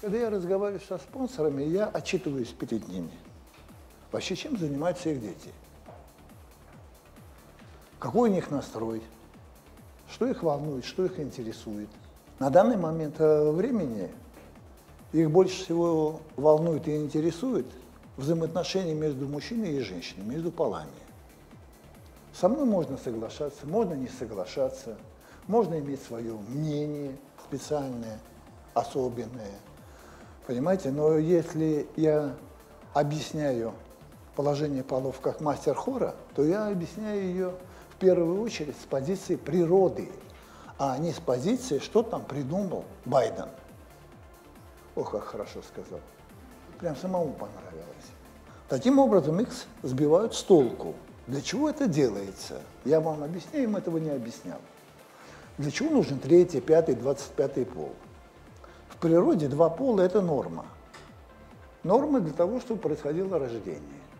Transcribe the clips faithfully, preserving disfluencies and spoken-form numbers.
Когда я разговариваю со спонсорами, я отчитываюсь перед ними. Вообще, чем занимаются их дети? Какой у них настрой? Что их волнует, что их интересует? На данный момент времени их больше всего волнует и интересует взаимоотношения между мужчиной и женщиной, между полами. Со мной можно соглашаться, можно не соглашаться, можно иметь свое мнение специальное, особенное. Понимаете, но если я объясняю положение полов как мастер хора, то я объясняю ее в первую очередь с позиции природы, а не с позиции, что там придумал Байден. Ох, как хорошо сказал. Прям самому понравилось. Таким образом их сбивают с толку. Для чего это делается? Я вам объясняю, им этого не объяснял. Для чего нужен третий, пятый, двадцать пятый пол? В природе два пола – это норма. Норма для того, чтобы происходило рождение.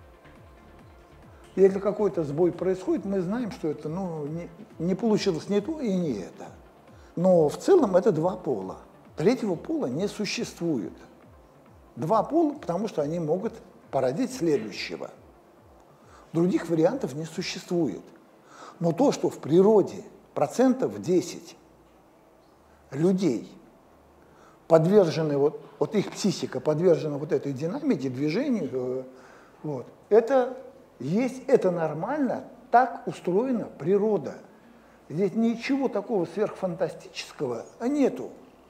Если какой-то сбой происходит, мы знаем, что это ну, не, не получилось ни то и не это. Но в целом это два пола. Третьего пола не существует. Два пола, потому что они могут породить следующего. Других вариантов не существует. Но то, что в природе процентов десять людей подвержены, вот, вот их психика подвержена вот этой динамике, движению, вот, это есть, это нормально, так устроена природа. Здесь ничего такого сверхфантастического нету.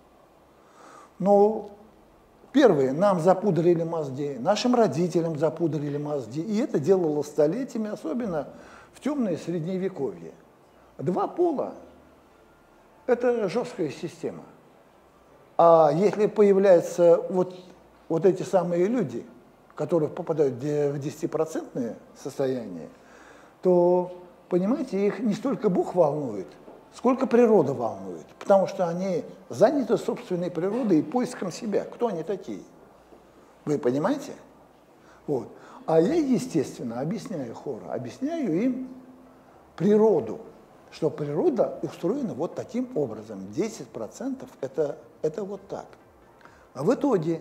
Но первые, нам запудрили мозги, нашим родителям запудрили мозги, и это делало столетиями, особенно в темное средневековье. Два пола – это жесткая система. А если появляются вот, вот эти самые люди, которые попадают в десятипроцентное состояние, то, понимаете, их не столько Бог волнует, сколько природа волнует, потому что они заняты собственной природой и поиском себя. Кто они такие? Вы понимаете? Вот. А я, естественно, объясняю хору, объясняю им природу, что природа устроена вот таким образом. десять процентов это, это вот так. А в итоге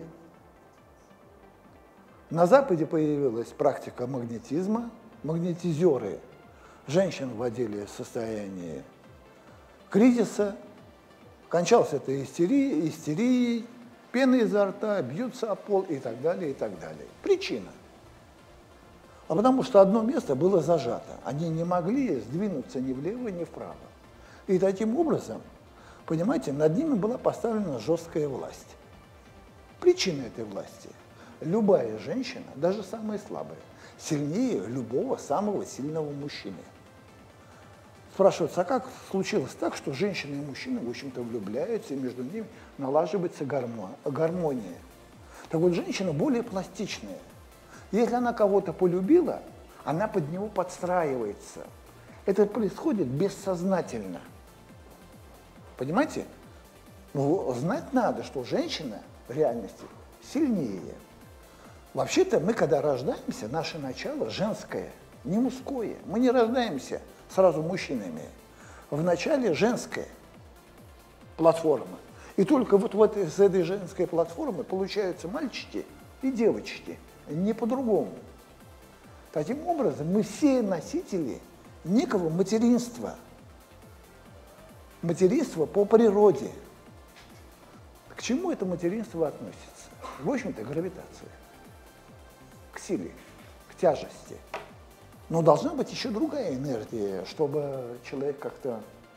на Западе появилась практика магнетизма. Магнетизеры женщин вводили в состояние кризиса, кончался это истерией, истерией, пена изо рта, бьются о пол и так далее, и так далее. Причина. А потому что одно место было зажато. Они не могли сдвинуться ни влево, ни вправо. И таким образом, понимаете, над ними была поставлена жесткая власть. Причина этой власти. Любая женщина, даже самая слабая, сильнее любого самого сильного мужчины. Спрашивается, а как случилось так, что женщины и мужчины, в общем-то, влюбляются, и между ними налаживается гармония? Так вот, женщина более пластичная. Если она кого-то полюбила, она под него подстраивается. Это происходит бессознательно. Понимаете? Ну, знать надо, что женщина в реальности сильнее. Вообще-то мы, когда рождаемся, наше начало женское, не мужское. Мы не рождаемся сразу мужчинами. Вначале женская платформа. И только вот, вот с этой женской платформы получаются мальчики и девочки. Не по-другому. Таким образом, мы все носители некого материнства. Материнство по природе. К чему это материнство относится? В общем-то, гравитация. К силе, к тяжести. Но должна быть еще другая энергия, чтобы человек как-то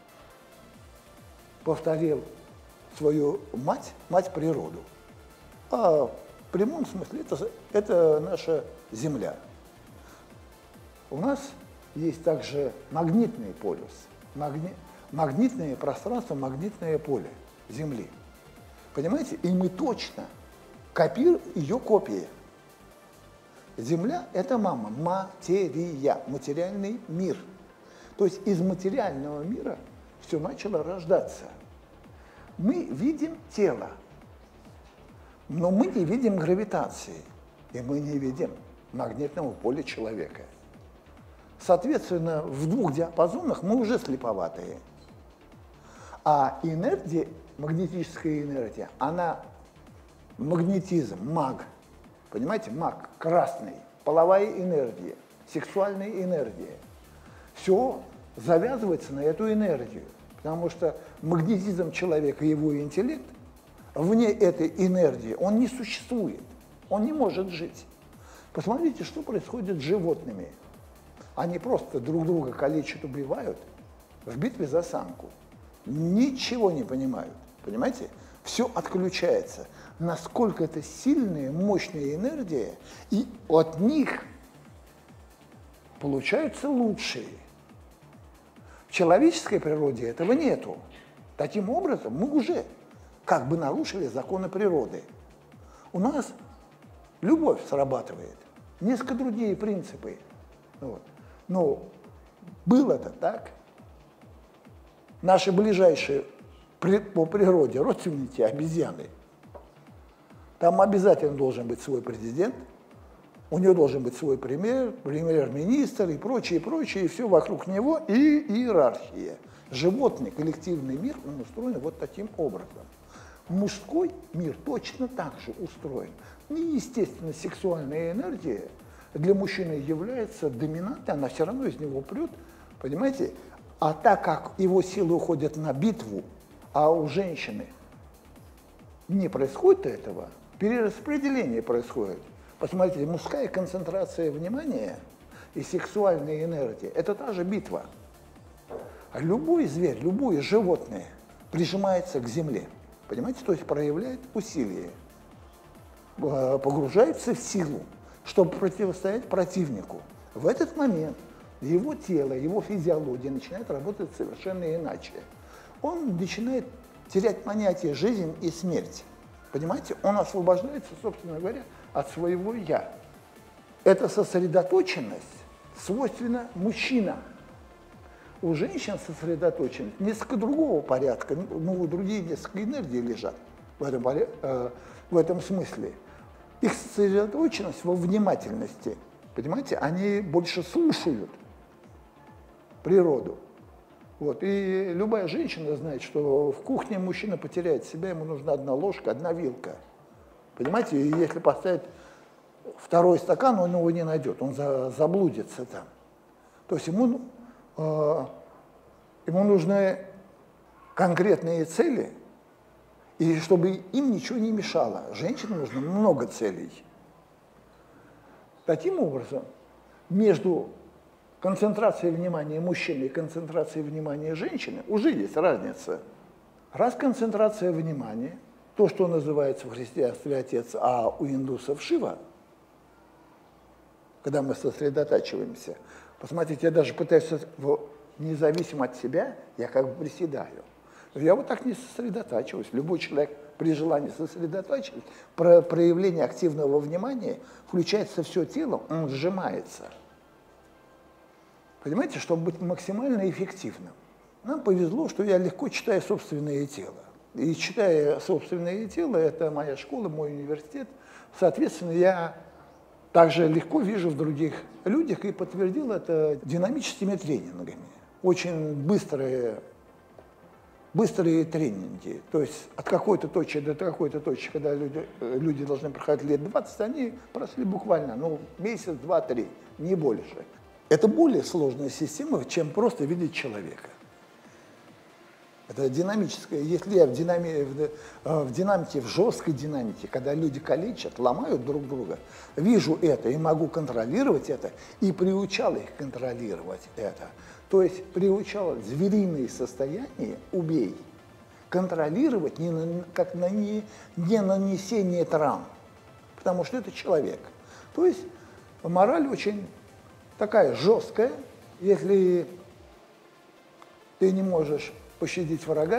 повторил свою мать, мать природу. А в прямом смысле это, это наша Земля. У нас есть также магнитный полюс, магни, магнитное пространство, магнитное поле Земли. Понимаете? И мы точно копируем ее копии. Земля – это мама, материя, материальный мир. То есть из материального мира все начало рождаться. Мы видим тело, но мы не видим гравитации, и мы не видим магнитного поля человека. Соответственно, в двух диапазонах мы уже слеповатые. А энергия, магнетическая энергия, она магнетизм, маг. Понимаете, маг, красный, половая энергия, сексуальная энергия. Все завязывается на эту энергию, потому что магнетизм человека и его интеллект, вне этой энергии он не существует, он не может жить. Посмотрите, что происходит с животными. Они просто друг друга калечат, убивают в битве за самку. Ничего не понимают, понимаете? Все отключается. Насколько это сильная, мощная энергия, и от них получаются лучшие. В человеческой природе этого нету. Таким образом, мы уже как бы нарушили законы природы. У нас любовь срабатывает, несколько другие принципы. Вот. Но было-то так. Наши ближайшие по природе родственники обезьяны. Там обязательно должен быть свой президент, у него должен быть свой премьер, премьер-министр и прочее, прочее, и все вокруг него, и иерархия. Животный коллективный мир, он устроен вот таким образом. Мужской мир точно так же устроен. Неестественно, сексуальная энергия для мужчины является доминантной, она все равно из него прет, понимаете? А так как его силы уходят на битву, а у женщины не происходит этого, перераспределение происходит. Посмотрите, мужская концентрация внимания и сексуальная энергия – это та же битва. А любой зверь, любое животное прижимается к земле, понимаете, то есть проявляет усилие, погружается в силу, чтобы противостоять противнику. В этот момент его тело, его физиология начинает работать совершенно иначе. Он начинает терять понятие жизнь и смерть. Понимаете, он освобождается, собственно говоря, от своего «я». Эта сосредоточенность свойственна мужчинам. У женщин сосредоточенность несколько другого порядка, ну, другие несколько энергий лежат в этом, э, в этом смысле. Их сосредоточенность во внимательности, понимаете, они больше слушают природу. Вот. И любая женщина знает, что в кухне мужчина потеряет себя, ему нужна одна ложка, одна вилка. Понимаете, и если поставить второй стакан, он его не найдет, он за, заблудится там. То есть ему, э, ему нужны конкретные цели, и чтобы им ничего не мешало. Женщине нужно много целей. Таким образом, между концентрацией внимания мужчины и концентрацией внимания женщины уже есть разница. Раз концентрация внимания, то, что называется в христианстве Отец, а у индусов Шива, когда мы сосредотачиваемся, посмотрите, я даже пытаюсь, независимо от себя, я как бы приседаю. Я вот так не сосредотачиваюсь. Любой человек при желании сосредотачивать, про проявление активного внимания, включается все тело, он сжимается. Понимаете, чтобы быть максимально эффективным. Нам повезло, что я легко читаю собственное тело. И читая собственное тело, это моя школа, мой университет, соответственно, я также легко вижу в других людях и подтвердил это динамическими тренингами. Очень быстрые, быстрые тренинги. То есть от какой-то точки до какой-то точки, когда люди, люди должны проходить лет двадцать, они прошли буквально ну, месяц, два, три, не больше. Это более сложная система, чем просто видеть человека. Это динамическое. Если я в, динами, в, в динамике, в жесткой динамике, когда люди калечат, ломают друг друга, вижу это и могу контролировать это, и приучал их контролировать это. То есть приучал звериные состояния, убей, контролировать не на, как на не, не нанесение травм, потому что это человек. То есть мораль очень такая жесткая, если ты не можешь пощадить врага,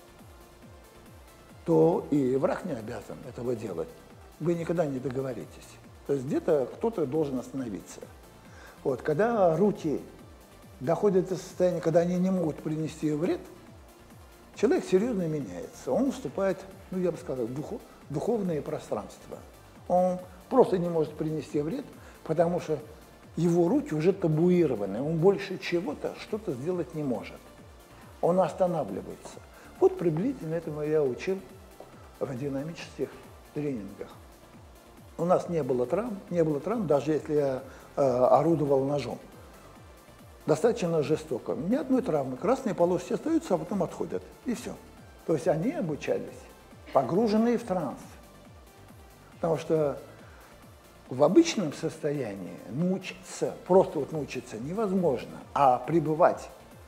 то и враг не обязан этого делать. Вы никогда не договоритесь. То есть где-то кто-то должен остановиться. Вот, когда руки доходят до состояния, когда они не могут принести вред, человек серьезно меняется. Он вступает, ну я бы сказал, в духов, духовное пространство. Он просто не может принести вред, потому что его руки уже табуированы, он больше чего-то что-то сделать не может. Он останавливается. Вот приблизительно этому я учил в динамических тренингах. У нас не было травм, не было травм, даже если я э, орудовал ножом. Достаточно жестоко. Ни одной травмы. Красные полоски остаются, а потом отходят. И все. То есть они обучались, погруженные в транс. Потому что в обычном состоянии научиться, просто вот научиться невозможно, а пребывать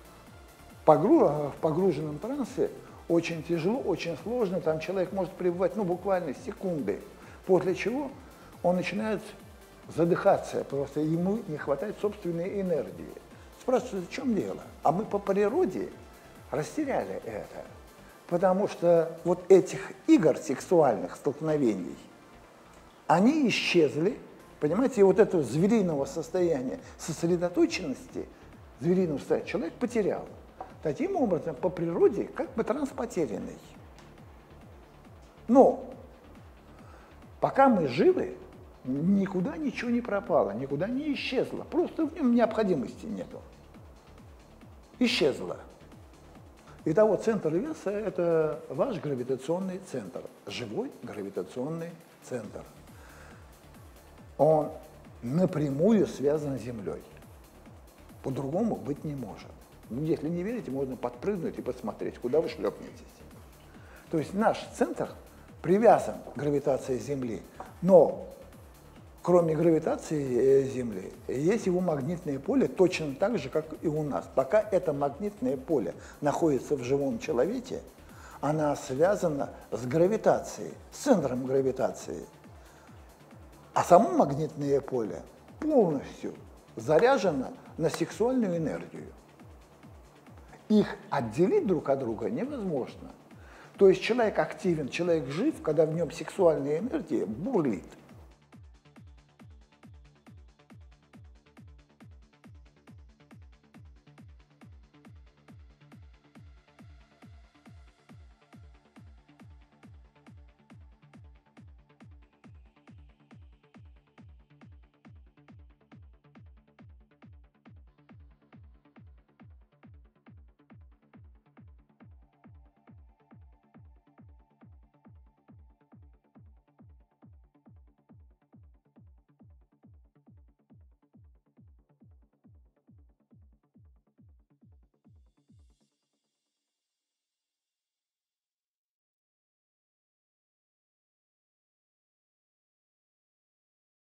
в погруженном трансе очень тяжело, очень сложно. Там человек может пребывать, ну, буквально секунды, после чего он начинает задыхаться, просто ему не хватает собственной энергии. Спрашивают, в чем дело? А мы по природе растеряли это, потому что вот этих игр сексуальных столкновений, они исчезли, понимаете, и вот этого звериного состояния, сосредоточенности, звериного состояния человек потерял. Таким образом, по природе, как бы транспотерянный. Но пока мы живы, никуда ничего не пропало, никуда не исчезло. Просто в нем необходимости нету. Исчезло. Итого, центр веса – это ваш гравитационный центр, живой гравитационный центр. Он напрямую связан с Землей. По-другому быть не может. Если не верите, можно подпрыгнуть и посмотреть, куда вы шлепнетесь. То есть наш центр привязан к гравитации Земли, но кроме гравитации Земли есть его магнитное поле точно так же, как и у нас. Пока это магнитное поле находится в живом человеке, она связана с гравитацией, с центром гравитации. А само магнитное поле полностью заряжено на сексуальную энергию. Их отделить друг от друга невозможно. То есть человек активен, человек жив, когда в нем сексуальная энергия бурлит.